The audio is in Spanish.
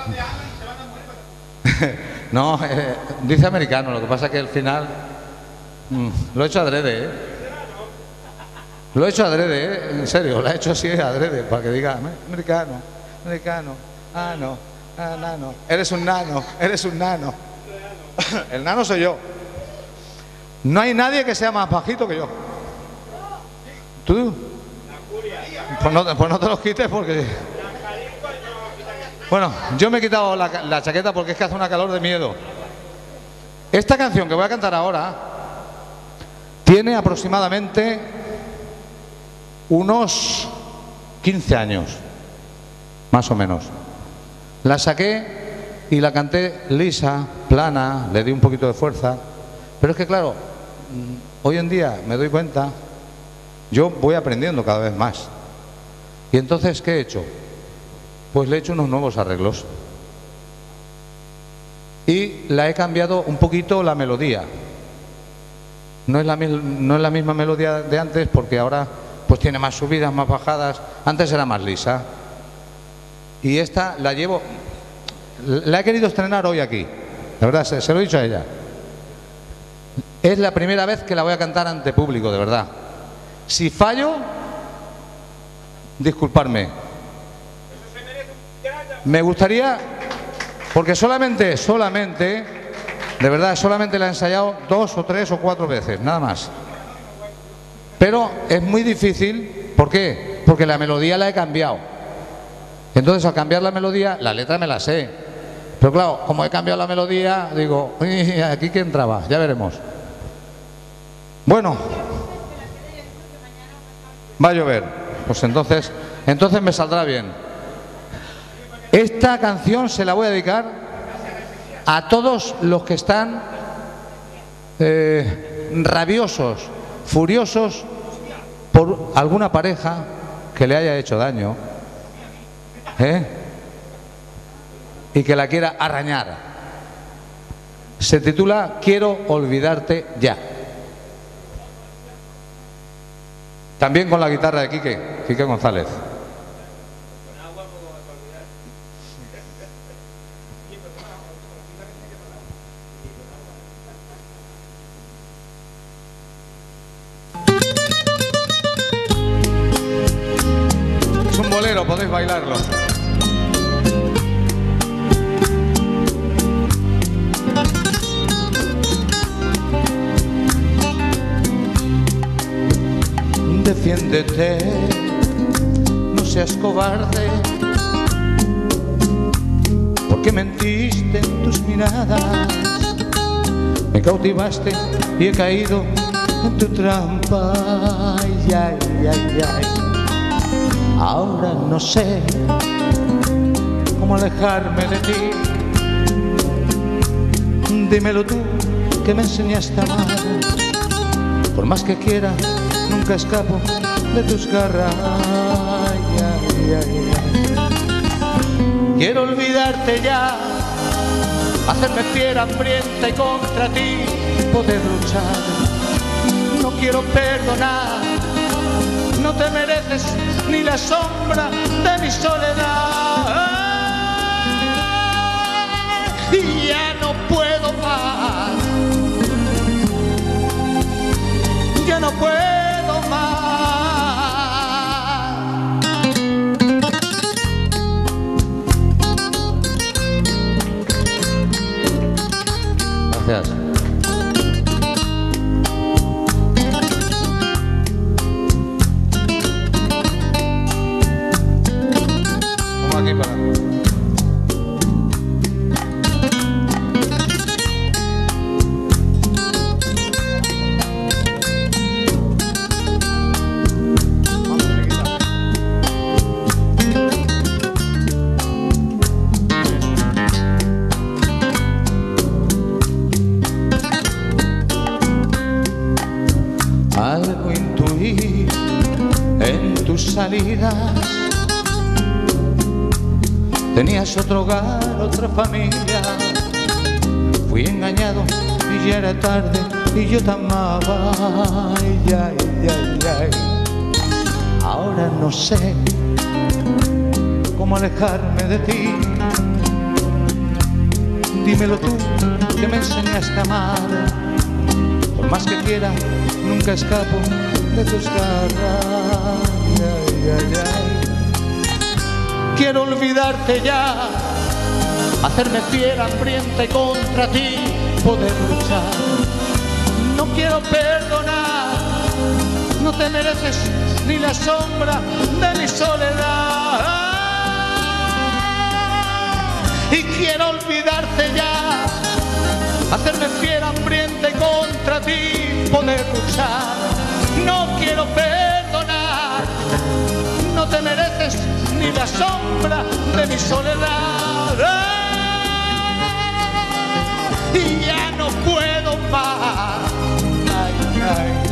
No, dice americano, lo que pasa es que al final lo he hecho adrede, ¿eh? Lo he hecho adrede, ¿eh? En serio, lo he hecho así adrede, para que diga americano, americano, no, nano, eres un nano, eres un nano. El nano soy yo. No hay nadie que sea más bajito que yo. ¿Tú? Pues no te los quites porque... Bueno, yo me he quitado la chaqueta porque es que hace una calor de miedo. Esta canción que voy a cantar ahora tiene aproximadamente unos 15 años, más o menos. La saqué y la canté lisa, plana, le di un poquito de fuerza. Pero es que claro, hoy en día me doy cuenta, yo voy aprendiendo cada vez más. Y entonces, ¿qué he hecho? Pues le he hecho unos nuevos arreglos. Y la he cambiado un poquito la melodía. No es la misma melodía de antes porque ahora pues tiene más subidas, más bajadas. Antes era más lisa. Y esta la llevo... La he querido estrenar hoy aquí. De verdad, se lo he dicho a ella. Es la primera vez que la voy a cantar ante público, de verdad. Si fallo, disculparme. Me gustaría, porque solamente, de verdad, solamente la he ensayado 2 o 3 o 4 veces, nada más. Pero es muy difícil, ¿por qué? Porque la melodía la he cambiado. Entonces, al cambiar la melodía, la letra me la sé. Pero claro, como he cambiado la melodía, digo, ¿aquí quién entraba? Ya veremos. Bueno, va a llover. Pues entonces me saldrá bien. Esta canción se la voy a dedicar a todos los que están rabiosos, furiosos por alguna pareja que le haya hecho daño, y que la quiera arañar. Se titula Quiero olvidarte ya. También con la guitarra de Quique González. Es un bolero, podéis bailarlo. Defiéndete, no seas cobarde, porque mentiste en tus miradas, me cautivaste y he caído en tu trampa. Ay, ay, ay, ay. Ahora no sé cómo alejarme de ti. Dímelo tú, que me enseñaste a amar. Por más que quiera, nunca escapo de tus garras. Ay, ay, ay, ay. Quiero olvidarte ya, hacerme fiera, hambrienta y contra ti poder luchar. No quiero perdonar, no te mereces ni la sombra de mi soledad. Y ya no puedo más, ya no puedo más. Gracias. Vamos aquí para... Algo intuí en tus salidas, tenías otro hogar, otra familia. Fui engañado y ya era tarde y yo te amaba. Ay, ay, ay, ay. Ahora no sé cómo alejarme de ti. dímelo tú, que me enseñaste a amar. Por más que quiera, nunca escapo de tus garras. Ay, ay, ay. Quiero olvidarte ya, hacerme fiera, hambrienta y contra ti poder luchar. No quiero perdonar, no te mereces ni la sombra de mi soledad. Y quiero olvidarte ya, hacerme fiera, hambrienta y contra ti poder luchar. No quiero perdonar, no te mereces ni la sombra de mi soledad. Y ya no puedo más. Ay, ay.